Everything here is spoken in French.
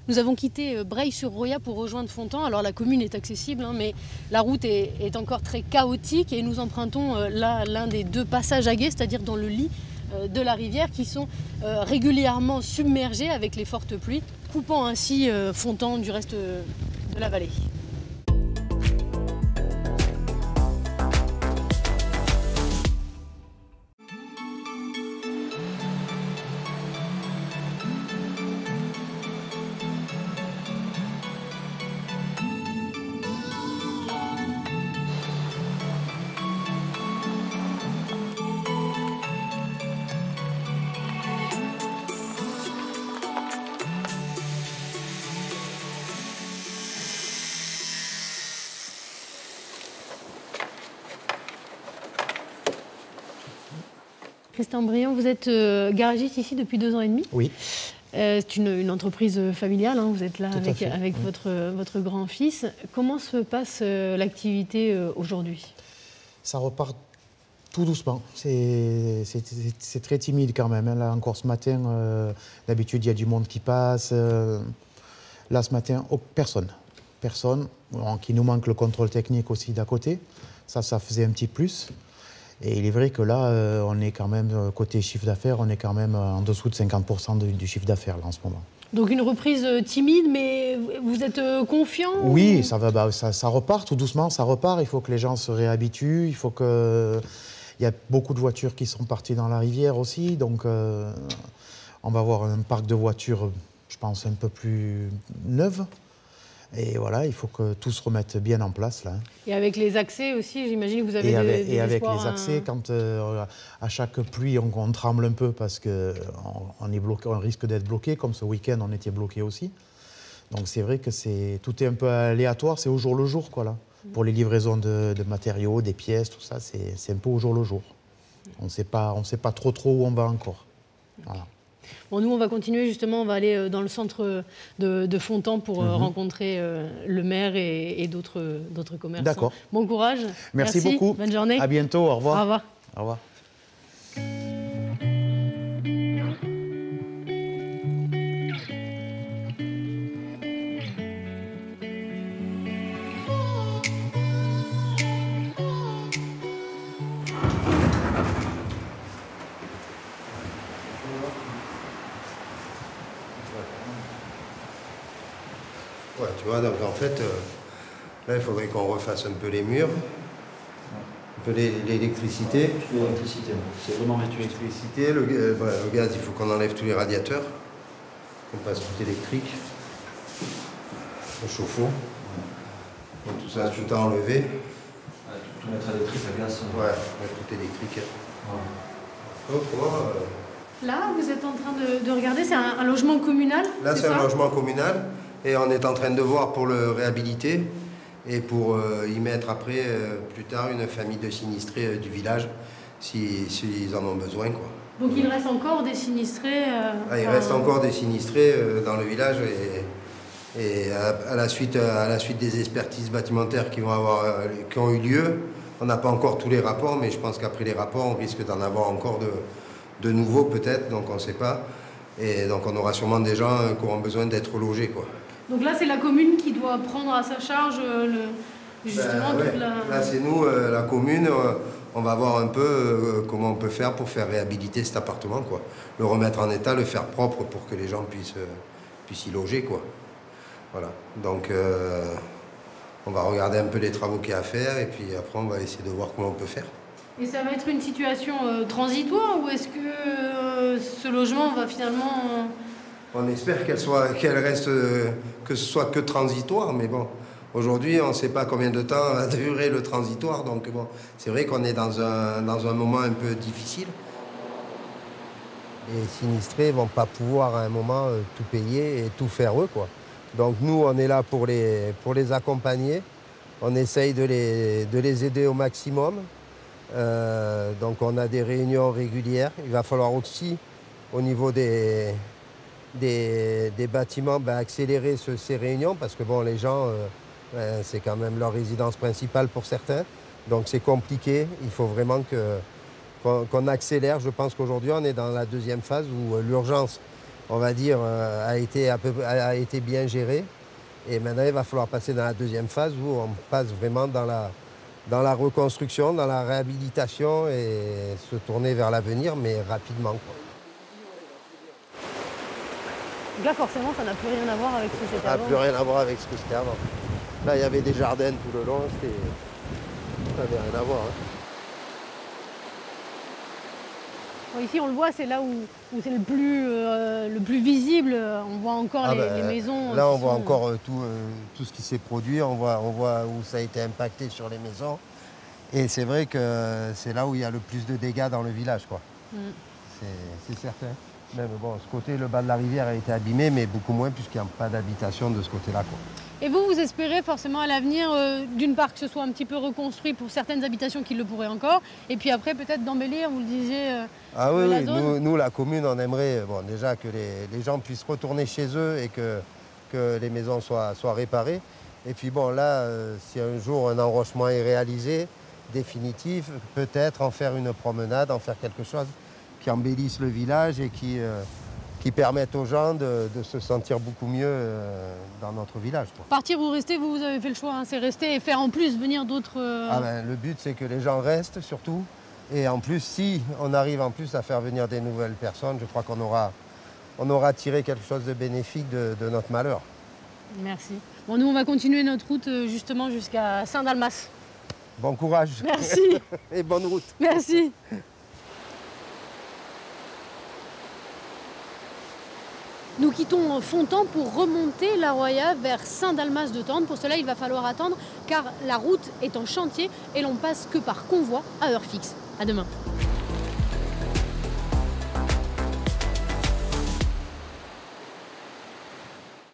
Nous avons quitté Breil-sur-Roya pour rejoindre Fontan. Alors la commune est accessible, hein, mais la route est encore très chaotique et nous empruntons là l'un des deux passages à gué, c'est-à-dire dans le lit de la rivière, qui sont régulièrement submergés avec les fortes pluies, coupant ainsi Fontan du reste de la vallée. Christian Briand, vous êtes garagiste ici depuis 2 ans et demi. Oui. C'est une entreprise familiale, hein, vous êtes là avec oui. votre grand-fils. Comment se passe l'activité aujourd'hui? Ça repart tout doucement. C'est très timide quand même. Là encore ce matin, d'habitude il y a du monde qui passe. Là ce matin, personne. Personne. Bon, qu'il nous manque le contrôle technique aussi d'à côté. Ça faisait un petit plus. Et il est vrai que là, on est quand même, côté chiffre d'affaires, on est quand même en dessous de 50% du chiffre d'affaires en ce moment. Donc une reprise timide, mais vous êtes confiant? Oui, ça va, ça repart tout doucement, ça repart. Il faut que les gens se réhabituent. Il faut que... Il y a beaucoup de voitures qui sont parties dans la rivière aussi. Donc on va avoir un parc de voitures, je pense, un peu plus neuf. Et voilà, il faut que tout se remette bien en place là. Et avec les accès aussi, j'imagine que vous avez des avec les accès, quand à chaque pluie, on tremble un peu parce qu'on est bloqué, on risque d'être bloqué. Comme ce week-end, on était bloqué aussi. Donc c'est vrai que tout est un peu aléatoire, c'est au jour le jour quoi là. Pour les livraisons de matériaux, des pièces, tout ça, c'est un peu au jour le jour. On ne sait pas trop où on va encore. Voilà. Bon, nous, on va continuer justement, on va aller dans le centre de Fontan pour rencontrer le maire et d'autres commerçants. D'accord. Bon courage. Merci beaucoup. Bonne journée. À bientôt. Au revoir. Au revoir. Au revoir. Ouais, tu vois, donc en fait, là, il faudrait qu'on refasse un peu les murs, un peu l'électricité. L'électricité, c'est vraiment l'électricité. Le gaz, il faut qu'on enlève tous les radiateurs, qu'on passe tout électrique, le chauffe-eau. Donc tout ça, tout à enlever. Tout mettre électrique à gaz. Ouais, tout électrique. Ouais. Donc, Là, vous êtes en train de regarder, c'est un logement communal? là, c'est un logement communal. Et on est en train de voir pour le réhabiliter et pour y mettre après, plus tard, une famille de sinistrés du village, s'ils en ont besoin, quoi. Donc il reste encore des sinistrés Il reste encore des sinistrés dans le village et à la suite des expertises bâtimentaires qui ont eu lieu, on n'a pas encore tous les rapports, mais je pense qu'après les rapports, on risque d'en avoir encore de nouveaux peut-être, donc on ne sait pas. Et donc on aura sûrement des gens qui auront besoin d'être logés, quoi. Donc là, c'est la commune qui doit prendre à sa charge justement toute la... Là, c'est nous, la commune, on va voir un peu comment on peut faire pour faire réhabiliter cet appartement, quoi. Le remettre en état, le faire propre pour que les gens puissent y loger, quoi. Voilà. Donc, on va regarder un peu les travaux qu'il y a à faire et puis après, on va essayer de voir comment on peut faire. Et ça va être une situation transitoire ou est-ce que ce logement va finalement... On espère qu'elle reste, que ce soit que transitoire, mais bon, aujourd'hui, on ne sait pas combien de temps va durer le transitoire, donc bon, c'est vrai qu'on est dans un moment un peu difficile. Les sinistrés ne vont pas pouvoir à un moment tout payer et tout faire eux, quoi. Donc nous, on est là pour les accompagner, on essaye de les aider au maximum. Donc on a des réunions régulières, il va falloir aussi, au niveau des bâtiments, accélérer ces réunions parce que bon, les gens, c'est quand même leur résidence principale pour certains. Donc c'est compliqué, il faut vraiment qu'on accélère. Je pense qu'aujourd'hui, on est dans la deuxième phase où l'urgence, on va dire, a été bien géré. Et maintenant, il va falloir passer dans la deuxième phase où on passe vraiment dans la reconstruction, dans la réhabilitation et se tourner vers l'avenir, mais rapidement, quoi. Donc là, forcément, ça n'a plus rien à voir avec ce que c'était Ça n'a avant. plus rien à voir avec ce que c'était avant. Là, il y avait des jardins tout le long, ça n'avait rien à voir, hein. Bon, ici, on le voit, c'est là où c'est le plus visible. On voit encore les maisons. Là, on qui voit sont- encore tout ce qui s'est produit. On voit où ça a été impacté sur les maisons. Et c'est vrai que c'est là où il y a le plus de dégâts dans le village, quoi. Mm. C'est certain. Même bon, ce côté, le bas de la rivière a été abîmé, mais beaucoup moins puisqu'il n'y a pas d'habitation de ce côté-là, quoi. Et vous espérez forcément à l'avenir, d'une part, que ce soit un petit peu reconstruit pour certaines habitations qui le pourraient encore, et puis après, peut-être d'embellir, vous le disiez, Ah oui, la oui, zone. nous, la commune, on aimerait bon, déjà que les gens puissent retourner chez eux et que les maisons soient réparées. Et puis bon, là, si un jour un enrochement est réalisé, définitif, peut-être en faire une promenade, en faire quelque chose qui embellisse le village et qui permette aux gens de se sentir beaucoup mieux dans notre village, quoi. Partir ou rester, vous avez fait le choix, hein, c'est rester et faire en plus venir d'autres... Ah ben, le but, c'est que les gens restent surtout. Et en plus, si on arrive en plus à faire venir des nouvelles personnes, je crois qu'on aura tiré quelque chose de bénéfique de notre malheur. Merci. Bon, nous, on va continuer notre route justement jusqu'à Saint-Dalmas. Bon courage. Merci. Et bonne route. Merci. Nous quittons Fontan pour remonter la Roya vers Saint-Dalmas de Tende. Pour cela, il va falloir attendre car la route est en chantier et l'on passe que par convoi à heure fixe. À demain.